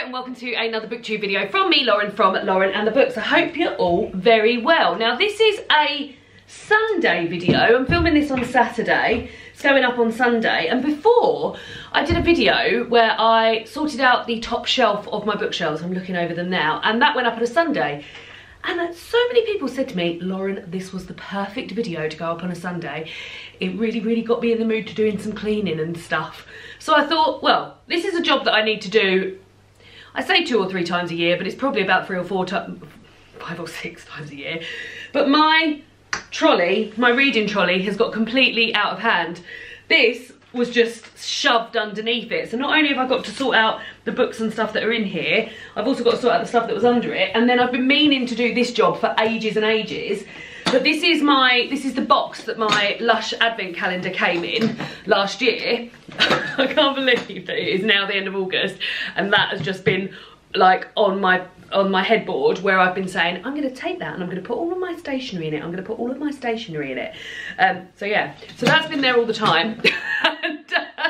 and welcome to another booktube video from me, Lauren, from Lauren and the Books. I hope you're all very well. Now this is a Sunday video. I'm filming this on Saturday. It's going up on Sunday, and before I did a video where I sorted out the top shelf of my bookshelves. I'm looking over them now, and that went up on a Sunday. And so many people said to me, Lauren, this was the perfect video to go up on a Sunday. It really got me in the mood to doing some cleaning and stuff. So I thought, well, this is a job that I need to do, I say 2 or 3 times a year, but it's probably about 3 or 4 times, 5 or 6 times a year. But my trolley, my reading trolley, has got completely out of hand. This was just shoved underneath it. So not only have I got to sort out the books and stuff that are in here, I've also got to sort out the stuff that was under it. And then I've been meaning to do this job for ages and ages. But this is the box that my Lush advent calendar came in last year. I can't believe that it is now the end of August, and that has just been like on my headboard, where I've been saying I'm going to take that and I'm going to put all of my stationery in it. I'm going to put all of my stationery in it. So yeah, so that's been there all the time. And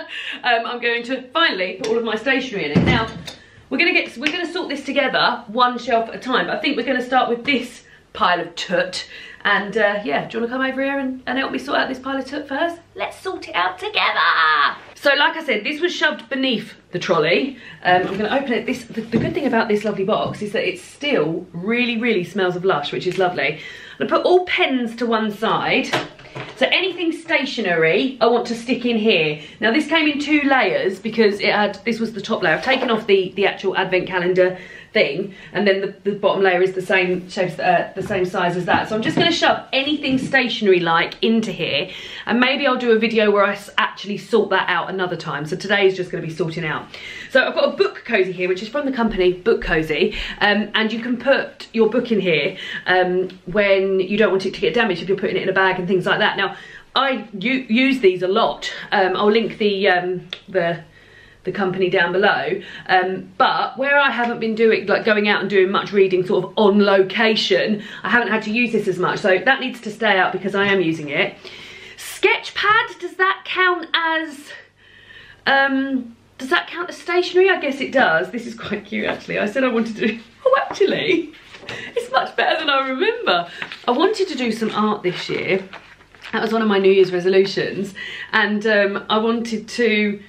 I'm going to finally put all of my stationery in it. Now we're going to sort this together one shelf at a time. But I think we're going to start with this pile of toot. And yeah, do you want to come over here and help me sort out this pile of toot first? Let's sort it out together. So like I said, this was shoved beneath the trolley. I'm going to open it. The good thing about this lovely box is that it still really smells of Lush, which is lovely. I'm going to put all pens to one side. So anything stationery I want to stick in here. Now this came in 2 layers because this was the top layer. I've taken off the actual advent calendar thing, and then the bottom layer is the same the same size as that. So I'm just going to shove anything stationery like into here, and maybe I'll do a video where I actually sort that out another time. So today is just going to be sorting out. So I've got a book cozy here, which is from the company Book Cozy, and you can put your book in here when you don't want it to get damaged, if you're putting it in a bag and things like that. Now I use these a lot. I'll link the company down below, but where I haven't been going out and doing much reading sort of on location, I haven't had to use this as much, so that needs to stay out because I am using it. Sketch pad, does that count as stationery? I guess it does. This is quite cute actually. I said I wanted to do, oh actually it's much better than I remember. I wanted to do some art this year. That was one of my New Year's resolutions, and I wanted to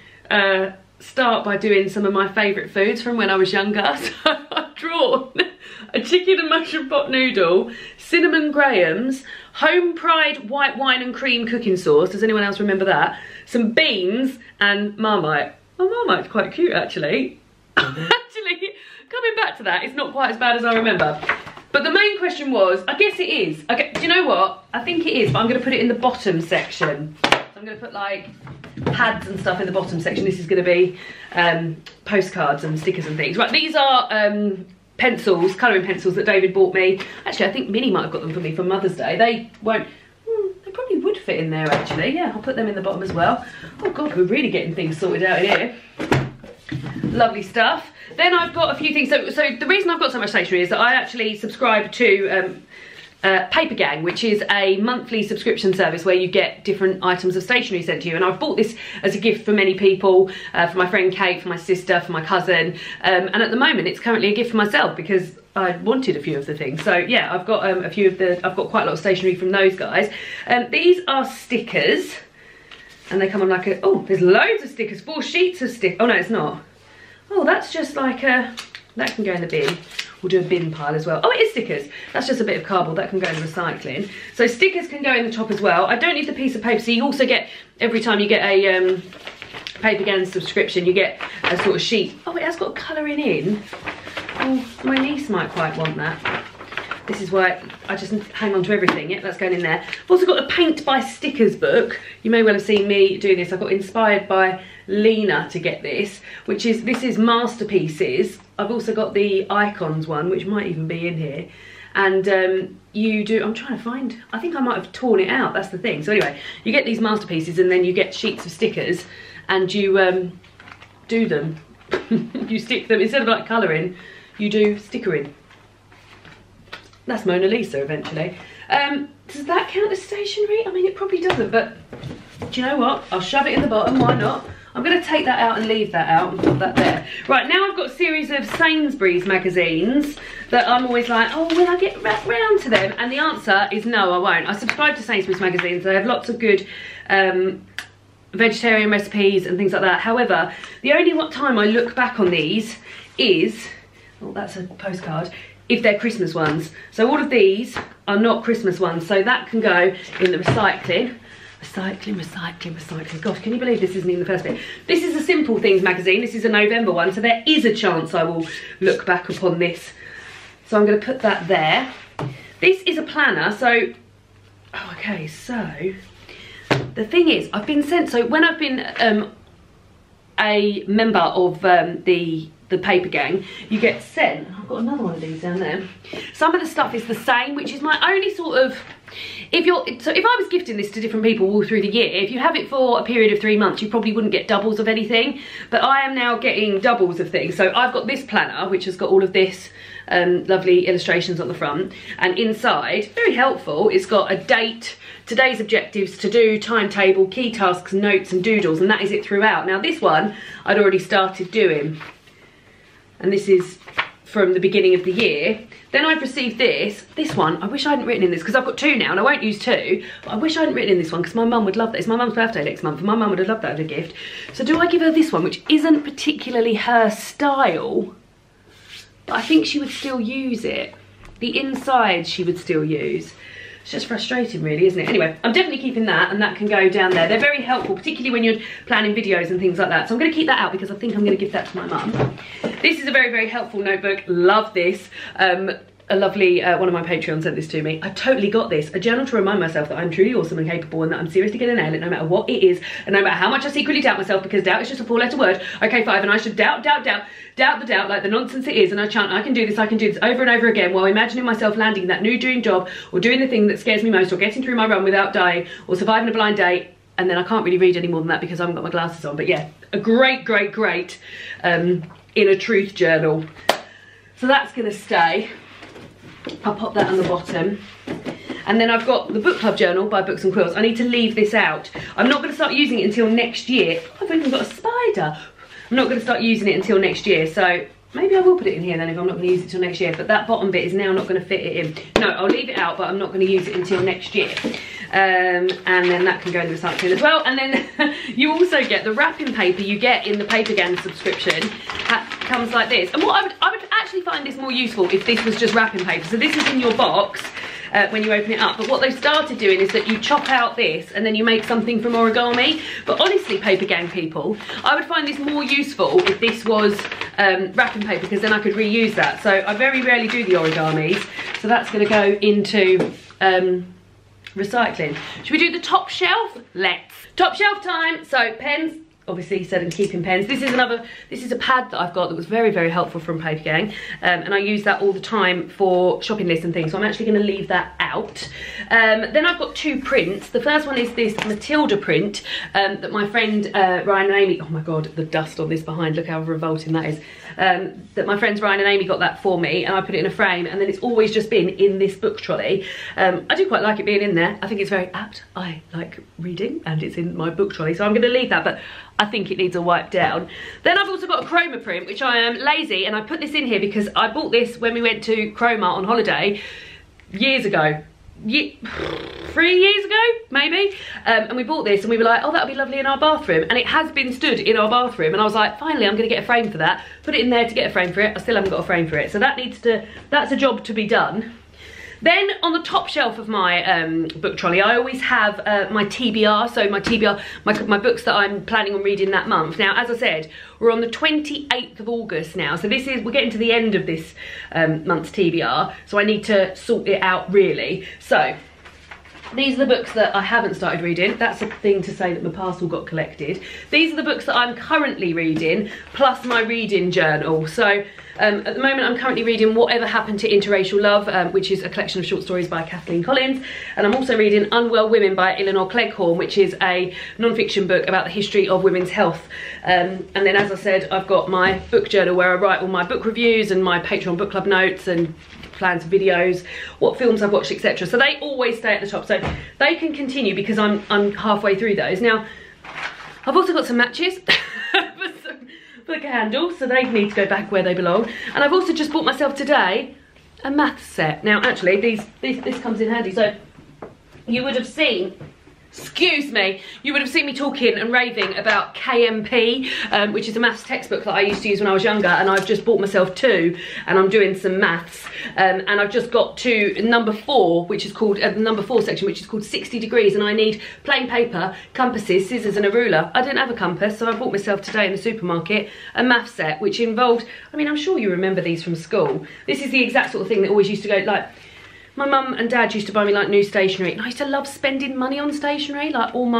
start by doing some of my favourite foods from when I was younger. So I've drawn a chicken and mushroom pot noodle, cinnamon grahams, home pride white wine and cream cooking sauce. Does anyone else remember that? Some beans and Marmite. Oh, Marmite's quite cute actually. Actually, coming back to that, it's not quite as bad as I remember. But the main question was, I guess it is. Okay, do you know what? I think it is, but I'm going to put it in the bottom section. I'm going to put like pads and stuff in the bottom section. This is going to be postcards and stickers and things. Right, these are pencils, colouring pencils that David bought me. Actually, I think Minnie might have got them for me for Mother's Day. They won't, they probably would fit in there actually. Yeah, I'll put them in the bottom as well. Oh God, we're really getting things sorted out in here. Lovely stuff. Then I've got a few things. So the reason I've got so much stationery is that I actually subscribe to Paper Gang, which is a monthly subscription service where you get different items of stationery sent to you. And I've bought this as a gift for many people, for my friend Kate, for my sister, for my cousin, and at the moment it's currently a gift for myself because I wanted a few of the things. So yeah, I've got I've got quite a lot of stationery from those guys. These are stickers, and they come on like a, oh, there's loads of stickers, 4 sheets of stickers. Oh no, it's not. Oh, that's just like a, that can go in the bin. We'll do a bin pile as well. Oh, it is stickers. That's just a bit of cardboard. That can go in the recycling. So stickers can go in the top as well. I don't need the piece of paper. So you also get, every time you get a Paper Gang subscription, you get a sort of sheet. Oh, it has got colouring in. Oh, my niece might quite want that. This is why I just hang on to everything. Yep, that's going in there. I've also got the Paint by Stickers book. You may well have seen me do this. I got inspired by Lena to get this, this is masterpieces. I've also got the icons one, which might even be in here. And I'm trying to find, I think I might have torn it out, that's the thing. So anyway, you get these masterpieces and then you get sheets of stickers and you do them. You stick them, instead of like colouring, you do stickering. That's Mona Lisa eventually. Does that count as stationery? I mean, it probably doesn't, but do you know what? I'll shove it in the bottom, why not? I'm going to take that out and leave that out and put that there. Right, now I've got a series of Sainsbury's magazines that I'm always like, oh, will I get round to them? And the answer is no, I won't. I subscribe to Sainsbury's magazines. They have lots of good vegetarian recipes and things like that. However, the only time I look back on these is, oh, that's a postcard, if they're Christmas ones. So all of these are not Christmas ones, so that can go in the recycling. Recycling. Gosh, can you believe this isn't even the first bit? This is a Simple Things magazine. This is a November one, so there is a chance I will look back upon this. So I'm going to put that there. This is a planner, so... Oh, okay, so... The thing is, I've been sent... So when I've been a member of the paper gang, you get sent... I've got another one of these down there. Some of the stuff is the same, which is my only sort of... if I was gifting this to different people all through the year, if you have it for a period of 3 months, you probably wouldn't get doubles of anything. But I am now getting doubles of things. So I've got this planner, which has got all of this lovely illustrations on the front. And inside, very helpful, it's got a date, today's objectives, to do, timetable, key tasks, notes and doodles. And that is it throughout. Now this one, I'd already started doing. And this is from the beginning of the year. Then I've received this one. I wish I hadn't written in this, because I've got 2 now and I won't use 2, but I wish I hadn't written in this one because my mum would love that. It's my mum's birthday next month and my mum would have loved that as a gift. So do I give her this one, which isn't particularly her style, but I think she would still use it. The inside she would still use. It's just frustrating really, isn't it? Anyway, I'm definitely keeping that, and that can go down there. They're very helpful, particularly when you're planning videos and things like that. So I'm going to keep that out because I think I'm going to give that to my mum. This is a very, very helpful notebook. Love this. A lovely, one of my Patreons sent this to me. I totally got this. A journal to remind myself that I'm truly awesome and capable and that I'm seriously going to nail it no matter what it is and no matter how much I secretly doubt myself, because doubt is just a 4-letter word. Okay, 5, and I should doubt the doubt like the nonsense it is, and I chant, I can do this over and over again while imagining myself landing that new dream job or doing the thing that scares me most or getting through my run without dying or surviving a blind date. And then I can't really read any more than that because I haven't got my glasses on. But yeah, a great inner truth journal. So that's going to stay. I'll pop that on the bottom. And then I've got the book club journal by Books and Quills. I need to leave this out. I'm not going to start using it until next year. I've even got a spider. I'm not going to start using it until next year. So maybe I will put it in here then if I'm not going to use it till next year. But that bottom bit is now not going to fit it in. No, I'll leave it out, but I'm not going to use it until next year. And then that can go in the recycling as well. And then you also get the wrapping paper you get in the Paper Gang subscription. Comes like this. And what I would actually find this more useful if this was just wrapping paper. So this is in your box when you open it up. But what they've started doing is that you chop out this and then you make something from origami. But honestly, Paper Gang people, I would find this more useful if this was wrapping paper, because then I could reuse that. So I very rarely do the origamis. So that's going to go into recycling. Should we do the top shelf? Let's. Top shelf time. So pens. Obviously said I'm keeping pens. This is a pad that I've got that was very, very helpful from Paper Gang. And I use that all the time for shopping lists and things. So I'm actually going to leave that out. Then I've got 2 prints. The first one is this Matilda print that my friend Ryan and Amy, oh my God, the dust on this behind, look how revolting that is. That my friends Ryan and Amy got that for me, and I put it in a frame, and then it's always just been in this book trolley. I do quite like it being in there. I think it's very apt. I like reading and it's in my book trolley, so I'm going to leave that, but I think it needs a wipe down. Then I've also got a chroma print, which I am lazy, and I put this in here because I bought this when we went to Chroma on holiday years ago. 3 years ago, maybe, and we bought this and we were like, oh, that'll be lovely in our bathroom, and it has been stood in our bathroom, and I was like, finally I'm going to get a frame for that. Put it in there to get a frame for it. I still haven't got a frame for it, so that's a job to be done. Then on the top shelf of my book trolley, I always have my TBR, so my books that I'm planning on reading that month. Now, as I said, we're on the 28th of August now, so we're getting to the end of this month's TBR, so I need to sort it out really. So these are the books that I haven't started reading. That's a thing to say that my parcel got collected. These are the books that I'm currently reading, plus my reading journal. So at the moment I'm currently reading Whatever Happened to Interracial Love, which is a collection of short stories by Kathleen Collins. And I'm also reading Unwell Women by Eleanor Cleghorn, which is a non-fiction book about the history of women's health. And then, as I said, I've got my book journal where I write all my book reviews and my Patreon book club notes and plans for videos, what films I've watched, etc. So they always stay at the top, so they can continue because I'm halfway through those. Now, I've also got some matches for the candles, so they need to go back where they belong. And I've also just bought myself today a maths set. Now actually this comes in handy, so you would have seen, excuse me, you would have seen me talking and raving about KMP, which is a maths textbook that I used to use when I was younger, and I've just bought myself 2, and I'm doing some maths, and I've just got to number 4, which is called, the number 4 section, which is called 60 degrees, and I need plain paper, compasses, scissors and a ruler. I didn't have a compass, so I bought myself today in the supermarket a maths set, which involved, I mean, I'm sure you remember these from school. This is the exact sort of thing that always used to go, like, my mum and dad used to buy me like new stationery, and I used to love spending money on stationery. Like all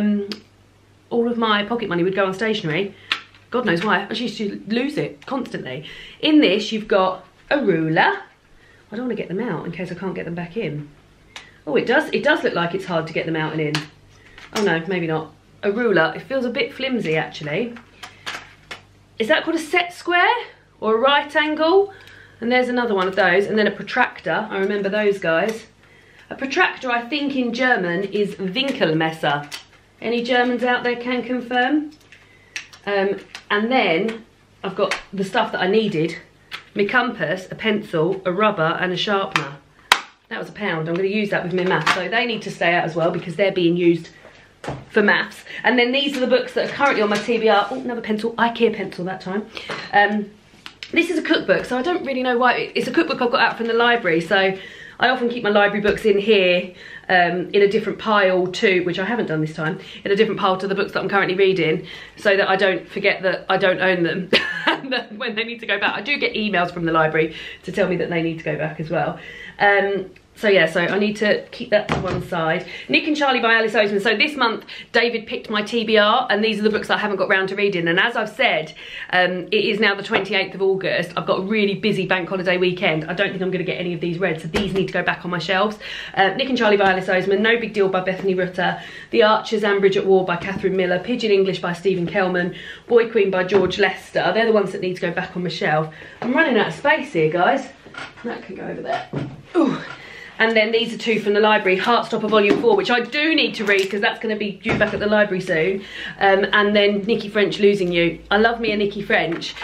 of my pocket money would go on stationery. God knows why. I used to lose it constantly. In this, you've got a ruler. I don't want to get them out in case I can't get them back in. Oh, it does look like it's hard to get them out and in. Oh no, maybe not. A ruler. It feels a bit flimsy actually. Is that called a set square or a right angle? And there's another one of those, and then a protractor. I remember those guys. A protractor, I think in German, is Winkelmesser. Any Germans out there can confirm? And then I've got the stuff that I needed. My compass, a pencil, a rubber and a sharpener. That was £1. I'm going to use that with my maths. So they need to stay out as well because they're being used for maths. And then these are the books that are currently on my TBR. Oh, another pencil, IKEA pencil that time. This is a cookbook, so I don't really know why. It's a cookbook I've got out from the library, so I often keep my library books in here in a different pile to, which I haven't done this time, in a different pile to the books that I'm currently reading, so that I don't forget that I don't own them and that when they need to go back. I do get emails from the library to tell me that they need to go back as well. So yeah, so I need to keep that to one side. Nick and Charlie by Alice Oseman. So this month, David picked my TBR, and these are the books I haven't got round to reading. And as I've said, it is now the 28th of August. I've got a really busy bank holiday weekend. I don't think I'm going to get any of these read, so these need to go back on my shelves. Nick and Charlie by Alice Oseman, No Big Deal by Bethany Rutter, The Archers and Bridge at War by Catherine Miller, Pigeon English by Stephen Kelman, Boy Queen by George Lester. They're the ones that need to go back on my shelf. I'm running out of space here, guys. That can go over there. Ooh. And then these are 2 from the library, Heartstopper Volume 4, which I do need to read because that's going to be due back at the library soon. And then Nikki French, Losing You. I love me a Nikki French.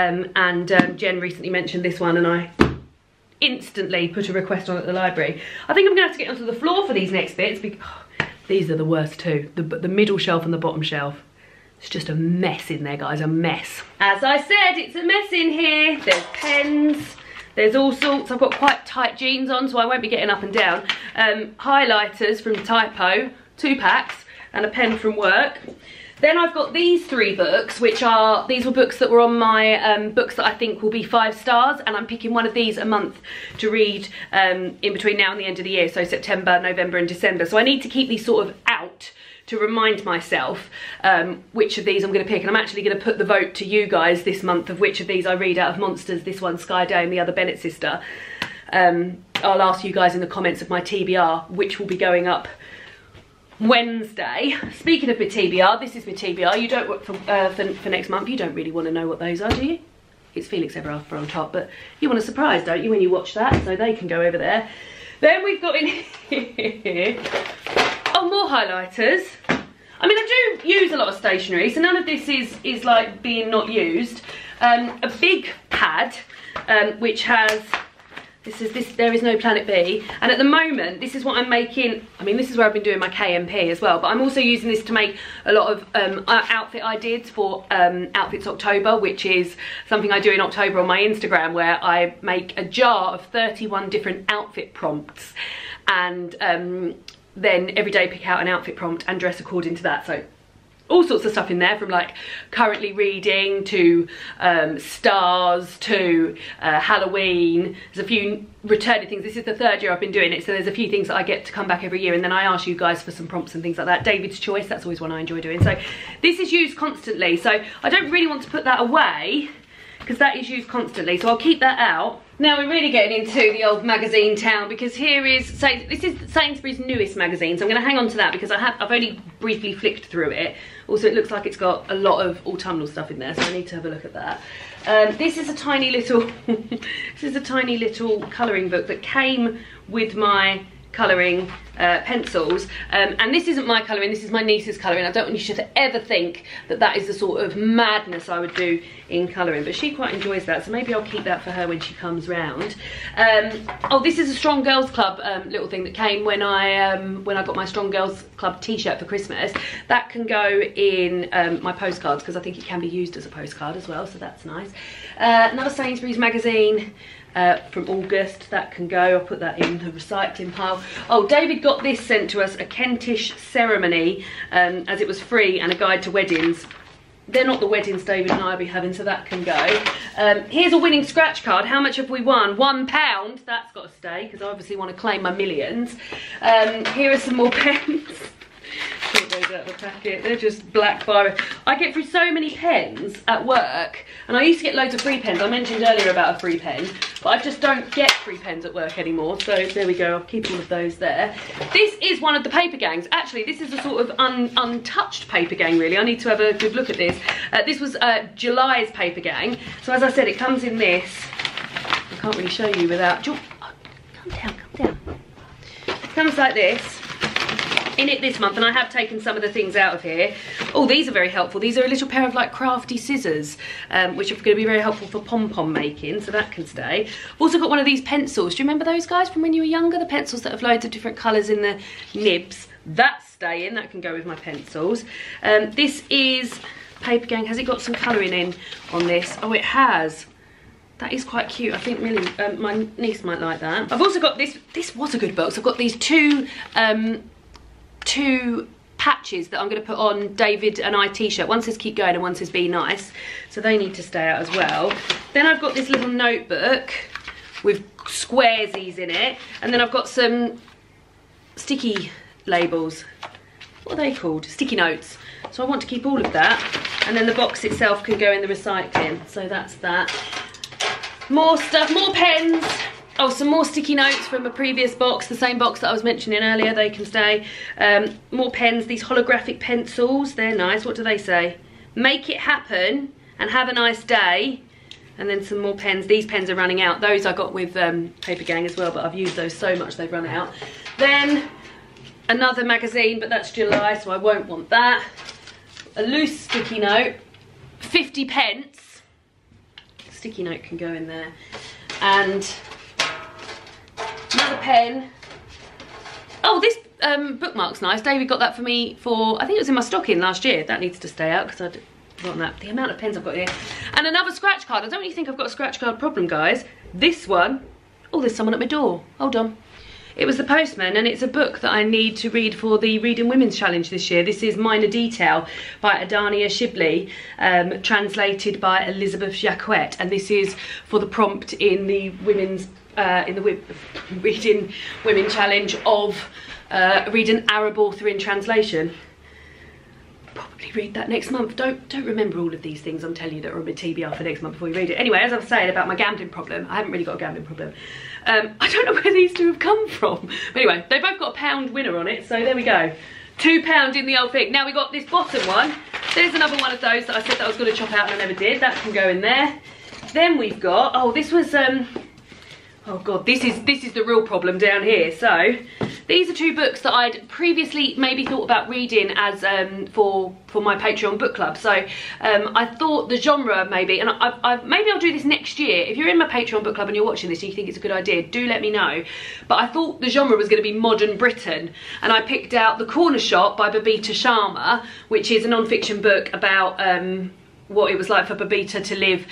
Jen recently mentioned this one and I instantly put a request on at the library. I think I'm going to have to get onto the floor for these next bits because these are the worst too. The middle shelf and the bottom shelf. It's just a mess in there, guys, a mess. As I said, it's a mess in here. There's pens. There's all sorts. I've got quite tight jeans on, so I won't be getting up and down. Highlighters from Typo, 2 packs, and a pen from work. Then I've got these 3 books, which are, these were books that were on my books that I think will be 5 stars, and I'm picking one of these a month to read in between now and the end of the year, so September, November and December. So I need to keep these sort of out to remind myself which of these I'm going to pick, and I'm actually going to put the vote to you guys this month of which of these I read out of Monsters, this one Sky Day and the other Bennett Sister. I'll ask you guys in the comments of my TBR which will be going up Wednesday. Speaking of my TBR, this is my TBR. You don't for next month. You don't really want to know what those are, do you? It's Felix Ever After on top, but you want a surprise, don't you, when you watch that? So they can go over there. Then we've got in here, oh, more highlighters. I mean, I do use a lot of stationery, so none of this is like being not used. A big pad, which has, there is no Planet B, and at the moment this is what I'm making. I mean, this is where I've been doing my KMP as well, but I'm also using this to make a lot of outfit ideas for Outfits October, which is something I do in October on my Instagram, where I make a jar of 31 different outfit prompts, and then every day pick out an outfit prompt and dress according to that. So all sorts of stuff in there, from like currently reading to stars to Halloween. There's a few returning things. This is the 3rd year I've been doing it, so there's a few things that I get to come back every year, and then I ask you guys for some prompts and things like that. David's Choice, that's always one I enjoy doing. So this is used constantly, so I don't really want to put that away because that is used constantly, so I'll keep that out. Now we're really getting into the old magazine town, because here is, this is Sainsbury's newest magazine, so I'm going to hang on to that because I've only briefly flicked through it. Also, it looks like it's got a lot of autumnal stuff in there, so I need to have a look at that. This is a tiny little, this is a tiny little colouring book that came with my colouring pencils, and this isn't my colouring, this is my niece's colouring. I don't want you to ever think that that is the sort of madness I would do in colouring, but she quite enjoys that, so maybe I'll keep that for her when she comes round. Oh, this is a Strong Girls Club little thing that came when I got my Strong Girls Club t-shirt for Christmas. That can go in my postcards, because I think it can be used as a postcard as well, so that's nice. Another Sainsbury's magazine from August, that can go. I'll put that in the recycling pile. Oh, David got this sent to us, A Kentish Ceremony, as it was free, and a guide to weddings. They're not the weddings David and I will be having, so that can go. Here's a winning scratch card. How much have we won? £1. That's got to stay, because I obviously want to claim my millions. Here are some more pens. Take those out of the packet. They're just black biro. I get through so many pens at work, and I used to get loads of free pens. I mentioned earlier about a free pen, but I just don't get free pens at work anymore, so there we go. I'll keep all of those there. This is one of the paper gangs. Actually, this is a sort of untouched paper gang, really. I need to have a good look at this. This was July's paper gang. So as I said, it comes in this. I can't really show you without... Oh, come down, come down. It comes like this. In it this month, and I have taken some of the things out of here. Oh, these are very helpful. These are a little pair of like crafty scissors, which are going to be very helpful for pom-pom making, so that can stay. I've also got one of these pencils. Do you remember those, guys, from when you were younger? The pencils that have loads of different colours in the nibs. That's staying. That can go with my pencils. This is paper gang. Has it got some colouring in on this? Oh, it has. That is quite cute. I think Millie, my niece might like that. I've also got this. This was a good box. I've got these two patches that I'm going to put on David and I t-shirt. One says keep going and one says be nice, so they need to stay out as well. Then I've got this little notebook with squaresies in it, and then I've got some sticky labels. What are they called? Sticky notes. So I want to keep all of that, and then the box itself can go in the recycling, so that's that. More stuff, more pens. Oh, some more sticky notes from a previous box, the same box that I was mentioning earlier, they can stay. More pens, these holographic pencils, they're nice. What do they say? Make it happen and have a nice day. And then some more pens. These pens are running out. Those I got with Paper Gang as well, but I've used those so much they've run out. Then another magazine, but that's July, so I won't want that. A loose sticky note, 50 pence. Sticky note can go in there. And another pen. Oh, this bookmark's nice. David got that for me for, I think it was in my stocking last year. That needs to stay out because I'd forgotten that. The amount of pens I've got here. And another scratch card. I don't really think I've got a scratch card problem, guys. This one. Oh, there's someone at my door. Hold on. It was the postman, and it's a book that I need to read for the Reading Women's Challenge this year. This is Minor Detail by Adania Shibley, translated by Elizabeth Jacquet, and this is for the prompt in the women's Reading Women Challenge of read an Arab author in translation. Probably read that next month. Don't remember all of these things I'm telling you that are on my TBR for next month before you read it. Anyway, as I was saying about my gambling problem, I haven't really got a gambling problem. I don't know where these two have come from. But anyway, they both got a £1 winner on it, so there we go. £2 in the old thing. Now we got this bottom one. There's another one of those that I said that I was going to chop out and I never did. That can go in there. Then we've got, oh, this was oh god, this is the real problem down here. So these are two books that I'd previously maybe thought about reading as for my Patreon book club. So I thought the genre maybe, and maybe I'll do this next year. If you're in my Patreon book club and you're watching this and you think it's a good idea, do let me know. But I thought the genre was going to be modern Britain, and I picked out The Corner Shop by Babita Sharma, which is a non-fiction book about what it was like for Babita to live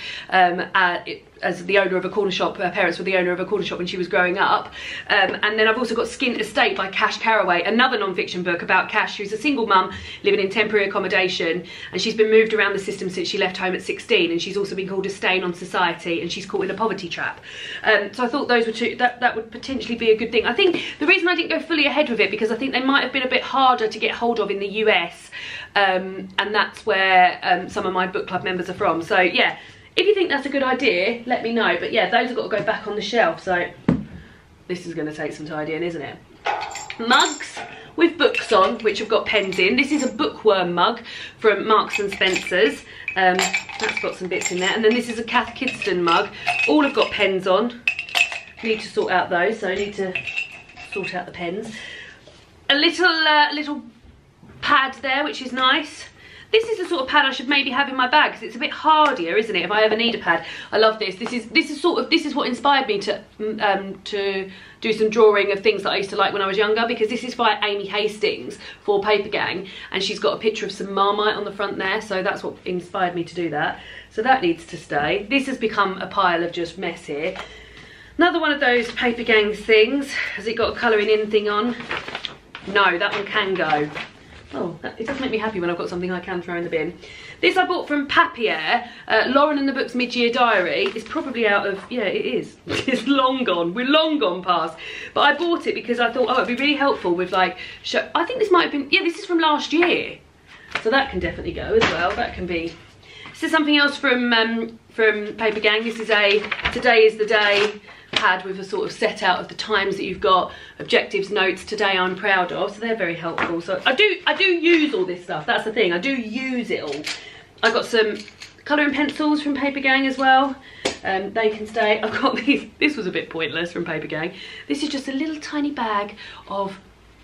as the owner of a corner shop. Her parents were the owner of a corner shop when she was growing up. And then I've also got Skint Estate by Cash Carraway, another non-fiction book about Cash, who's a single mum living in temporary accommodation, and she's been moved around the system since she left home at 16, and she's also been called a stain on society, and she's caught in a poverty trap. So I thought those were two, that would potentially be a good thing. I think the reason I didn't go fully ahead with it, because I think they might have been a bit harder to get hold of in the US, and that's where some of my book club members are from. So yeah, if you think that's a good idea, let me know. But yeah, those have got to go back on the shelf, so this is going to take some tidying, isn't it? Mugs with books on, which have got pens in. This is a bookworm mug from Marks and Spencer's. That's got some bits in there. And then this is a Cath Kidston mug. All have got pens on. Need to sort out those, so I need to sort out the pens. A little pad there, which is nice. This is the sort of pad I should maybe have in my bag because it's a bit hardier, isn't it, if I ever need a pad. I love this. This is what inspired me to do some drawing of things that I used to like when I was younger, because this is by Amy Hastings for Paper Gang, and she's got a picture of some Marmite on the front there, so that's what inspired me to do that. So that needs to stay. This has become a pile of just mess here. Another one of those Paper Gang things. Has it got a colouring in thing on? No, that one can go. Oh, it does make me happy when I've got something I can throw in the bin. This I bought from Papier, Lauren and the Book's mid-year diary. It's probably out of, yeah, it is. It's long gone. We're long gone past. But I bought it because I thought, oh, it'd be really helpful with like, I think this might have been, yeah, this is from last year. So that can definitely go as well. That can be. This is something else from Paper Gang. This is a Today is the Day pad with a sort of set out of the times that you've got, objectives, notes, today I'm proud of, so they're very helpful. So I do use all this stuff, that's the thing, I do use it all. I got some colouring pencils from Paper Gang as well, they can stay. I've got these, this was a bit pointless from Paper Gang. This is just a little tiny bag of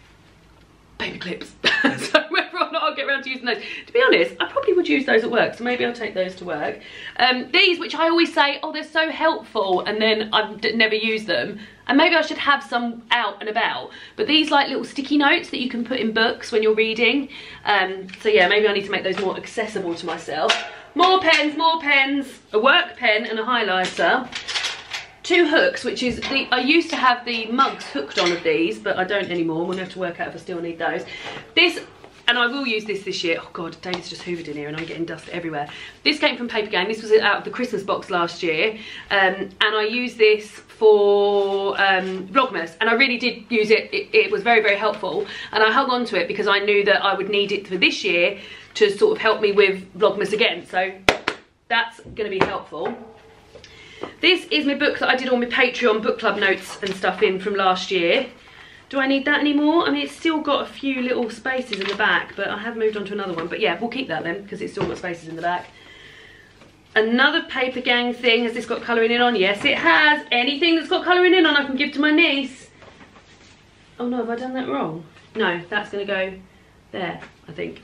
paper clips. So whether or not I'll get around to using those, to be honest, I probably would use those at work, so maybe I'll take those to work. These, which I always say, oh, they're so helpful, and then I never use them, and maybe I should have some out and about, but these like little sticky notes that you can put in books when you're reading. So yeah, maybe I need to make those more accessible to myself. More pens, a work pen and a highlighter. 2 hooks, which is I used to have the mugs hooked on of these, but I don't anymore. We'll have to work out if I still need those. This, and I will use this year. Oh God, David's just hoovered in here and I'm getting dust everywhere. This came from Paper Gang. This was out of the Christmas box last year, and I used this for Vlogmas, and I really did use it. It was very, very helpful, and I hung on to it because I knew that I would need it for this year to sort of help me with Vlogmas again. So that's going to be helpful. This is my book that I did all my Patreon book club notes and stuff in from last year. Do I need that anymore? I mean, it's still got a few little spaces in the back, but I have moved on to another one. But yeah, we'll keep that then, because it's still got spaces in the back. Another Paper Gang thing. Has this got colouring in on? Yes, it has. Anything that's got colouring in on, I can give to my niece. Oh no, have I done that wrong? No, that's going to go there, I think.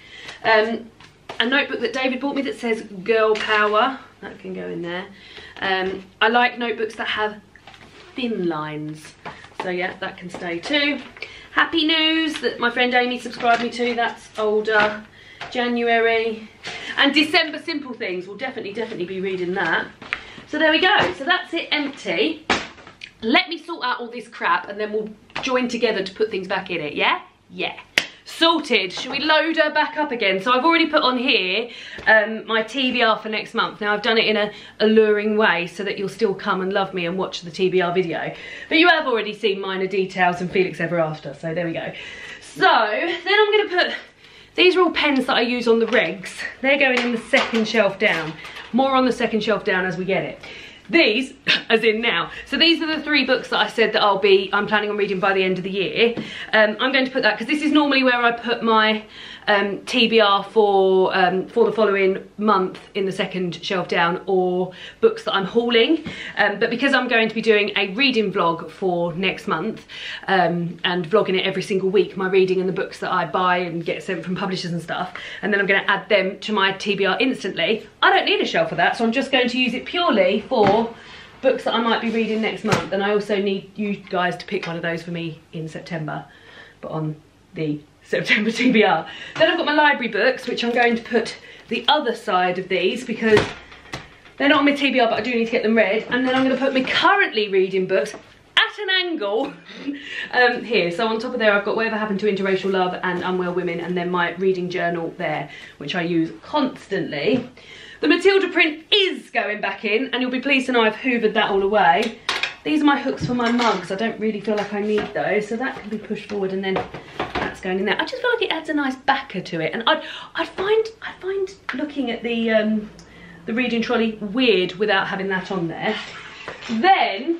A notebook that David bought me that says Girl Power. That can go in there. I like notebooks that have thin lines. So yeah, that can stay too. Happy News that my friend Amy subscribed me to. That's older. January. And December Simple Things. We'll definitely be reading that. So there we go. So that's it empty. Let me sort out all this crap and then we'll join together to put things back in it. Yeah? Yeah. Sorted. Should we load her back up again? So I've already put on here my TBR for next month. Now I've done it in a alluring way so that you'll still come and love me and watch the TBR video. But you have already seen Minor Details and Felix Ever After, so there we go. So then I'm going to put, these are all pens that I use on the regs. They're going in the second shelf down. More on the second shelf down as we get it. These, as in now, so these are the 3 books that I said that I'm planning on reading by the end of the year. I'm going to put that, because this is normally where I put my TBR for the following month in the second shelf down, or books that I'm hauling. But because I'm going to be doing a reading vlog for next month, and vlogging it every single week, my reading and the books that I buy and get sent from publishers and stuff, and then I'm going to add them to my TBR instantly, I don't need a shelf for that, so I'm just going to use it purely for books that I might be reading next month. And I also need you guys to pick one of those for me in September, but on the September TBR. Then I've got my library books, which I'm going to put the other side of these because they're not on my TBR, but I do need to get them read. And then I'm going to put my currently reading books at an angle here. So on top of there I've got Whatever Happened to Interracial Love and Unwell Women, and then my reading journal there, which I use constantly. The Matilda print is going back in, and you'll be pleased to know I've hoovered that all away. These are my hooks for my mugs. I don't really feel like I need those, so that can be pushed forward, and then that's going in there. I just feel like it adds a nice backer to it, and I find looking at the reading trolley weird without having that on there. Then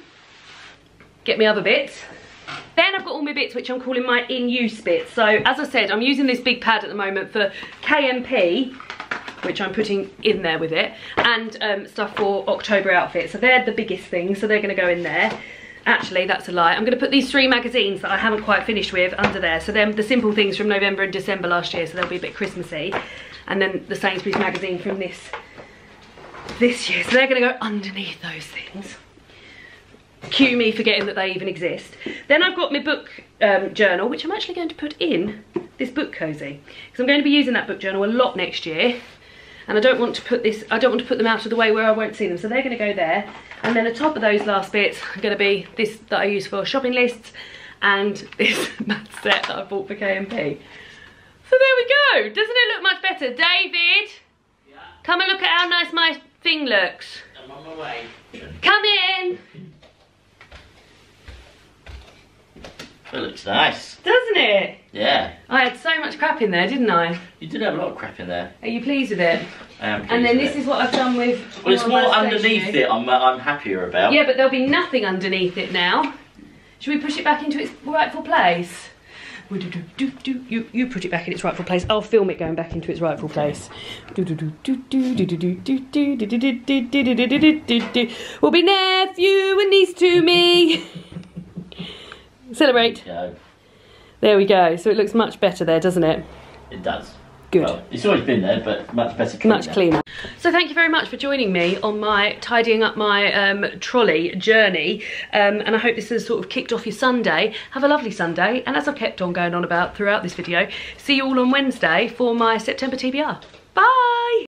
get me other bits. Then I've got all my bits which I'm calling my in-use bits. So as I said, I'm using this big pad at the moment for KMP, which I'm putting in there with it, and stuff for October outfits. So they're the biggest things, so they're going to go in there. Actually, that's a lie. I'm going to put these 3 magazines that I haven't quite finished with under there. So they're the simple things from November and December last year, so they'll be a bit Christmassy. And then the Sainsbury's magazine from this year. So they're going to go underneath those things. Cue me forgetting that they even exist. Then I've got my book journal, which I'm actually going to put in this book cozy, because I'm going to be using that book journal a lot next year. And I don't want to put them out of the way where I won't see them. So they're going to go there. And then atop of those last bits are going to be this that I use for shopping lists and this math set that I bought for KMP. So there we go. Doesn't it look much better? David, yeah. Come and look at how nice my thing looks. I'm on my way. Come in. It looks nice. Doesn't it? Yeah. I had so much crap in there, didn't I? You did have a lot of crap in there. Are you pleased with it? I am pleased And then with this it. is what I've done with... Well, it's more underneath it I'm happier about. Yeah, but there'll be nothing underneath it now. Should we push it back into its rightful place? You put it back in its rightful place. I'll film it going back into its rightful place. Will be nephew and niece to me. Celebrate. Yeah. There we go. So it looks much better there, doesn't it? It does. Good. Well, it's always been there, but much better cleaner. Much cleaner. So thank you very much for joining me on my tidying up my trolley journey. And I hope this has sort of kicked off your Sunday. Have a lovely Sunday. And as I've kept on going on about throughout this video, see you all on Wednesday for my September TBR. Bye!